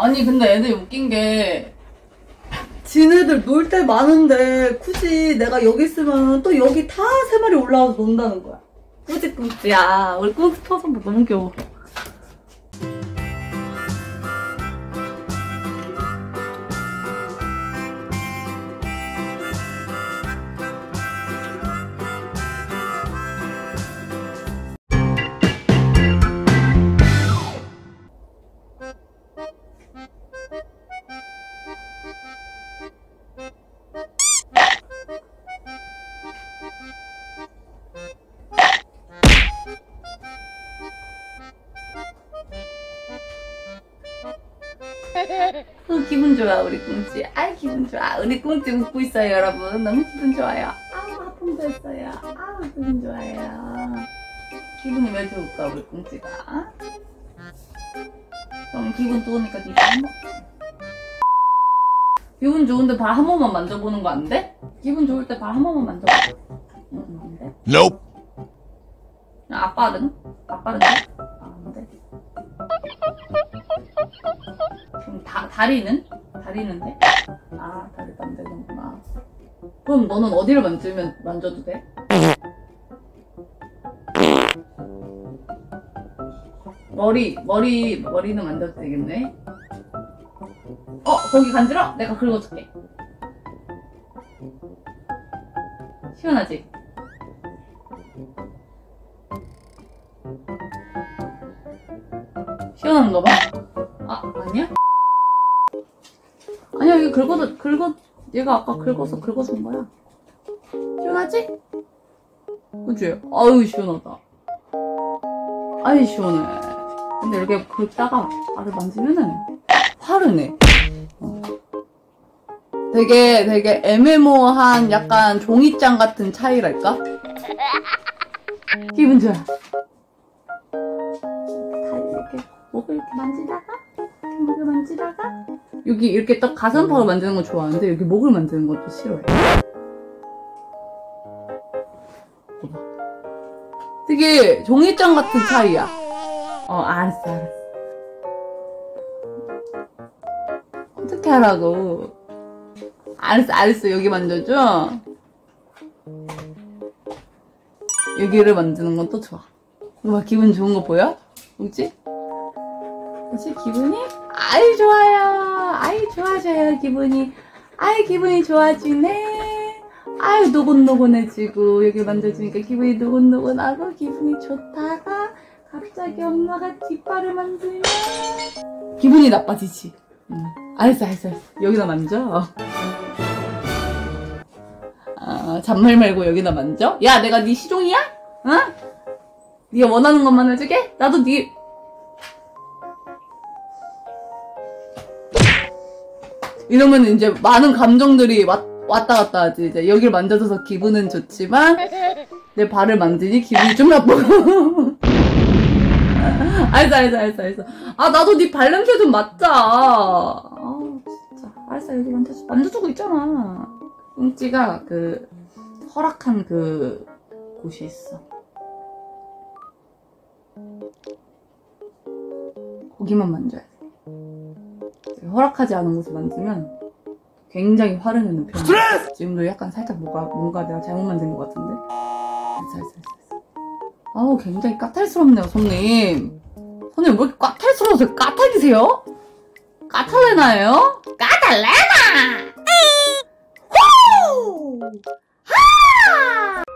아니 근데 애들이 웃긴 게 지네들 놀 때 많은데 굳이 내가 여기 있으면 또 여기 다 3마리 올라와서 논다는 거야. 꾸지꾸지야. 우리 꾸지 터서 너무 귀여워. 기분 좋아 우리 꿍찌. 아이 기분 좋아. 우리 꿍찌 웃고 있어요 여러분. 너무 기분 좋아요. 아우 하품도 했어요. 아우 기분 좋아요. 기분이 왜 좋을까 우리 꿍찌가. 그럼 기분 좋으니까 니가 한번 기분 좋은데 발 한 번만 만져보는 거 안 돼? 기분 좋을 때 발 한 번만 만져봐. 응, 안 돼? Nope. 아빠는? 아빠는 돼? 아, 안 돼? 그럼 다리는? 다리는 돼? 아, 다리도 안 되는구나. 그럼 너는 어디를 만져도 돼? 머리는 만져도 되겠네? 거기 간지러? 내가 긁어줄게. 시원하지? 시원한가 봐? 아니야? 아니야, 이거 얘가 아까 긁어서 온 거야. 시원하지? 그치? 아유, 시원하다. 아이, 시원해. 근데 이렇게 긁다가 발을 만지면은 화르네. 되게 애매모호한 약간 종이장 같은 차이랄까? 기분 좋아. 이렇게 목을 이렇게 만지다가 여기 이렇게 딱 가슴팍을 만지는 건 좋아하는데 여기 목을 만지는 것도 싫어해. 봐봐. 되게 종이장 같은 차이야. 알았어. 어떻게 하라고. 알았어. 여기 만져줘. 여기를 만지는 건 또 좋아. 와, 기분 좋은 거 보여? 뭐지? 그치? 기분이? 아이, 좋아요. 아이, 좋아져요, 기분이. 아이, 기분이 좋아지네. 아유, 노곤노곤해지고, 여기 만져주니까 기분이 노곤노곤하고, 기분이 좋다가, 갑자기 엄마가 뒷발을 만지면, 기분이 나빠지지. 알았어. 여기다 만져. 잔말 말고 여기다 만져? 야, 내가 네 시종이야? 어? 네가 원하는 것만 해주게? 나도 네 이러면 이제 많은 감정들이 왔다 갔다 하지. 이제 여기를 만져줘서 기분은 좋지만 내 발을 만지니 기분이 좀 나쁘고. 알았어. 나도 네 발냄새 좀 맡자. 진짜. 알았어, 여기 만져주고 있잖아. 꿍찌가 허락한 곳이 있어. 거기만 만져야 돼. 허락하지 않은 곳을 만지면 굉장히 화를 내는 편이야. 지금도 약간 살짝 뭔가 내가 잘못 만진 것 같은데? 알았어. 굉장히 까탈스럽네요, 손님. 손님 왜 이렇게 까탈스러워서 까탈이세요? 까탈레나예요? 까탈레나! 후! 하!